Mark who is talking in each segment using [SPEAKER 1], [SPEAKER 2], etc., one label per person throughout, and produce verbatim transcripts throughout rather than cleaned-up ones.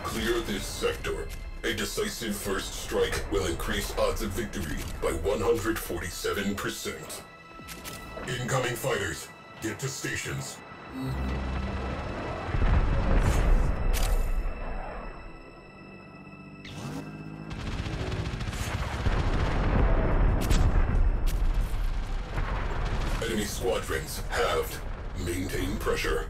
[SPEAKER 1] Clear this sector. A decisive first strike will increase odds of victory by one hundred forty-seven percent. Incoming fighters, get to stations. Enemy squadrons halved. Maintain pressure.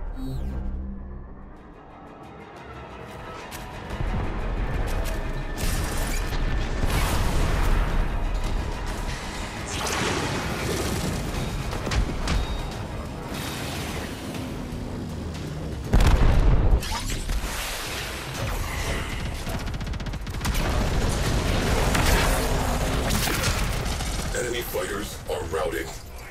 [SPEAKER 1] Enemy fighters are routing.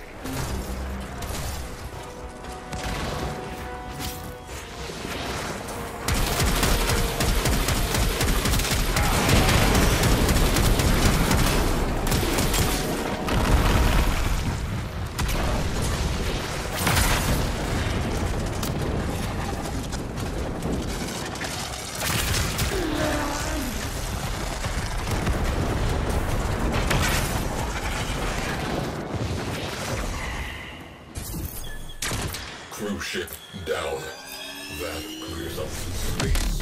[SPEAKER 1] Cruise ship down. That clears up some space.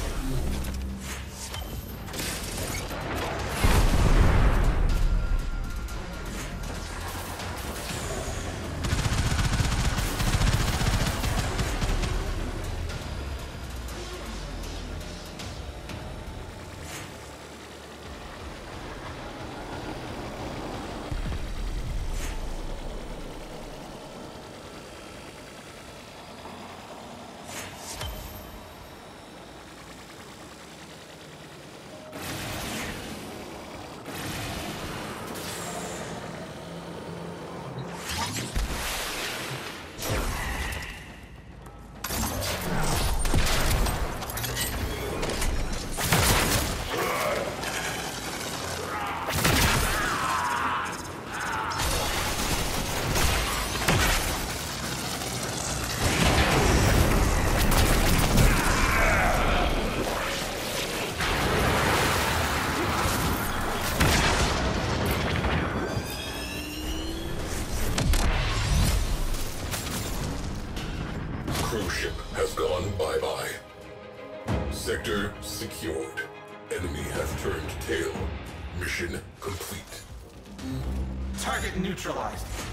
[SPEAKER 1] Cruise ship has gone bye-bye. Sector secured. Enemy has turned tail. Mission complete.
[SPEAKER 2] Target neutralized.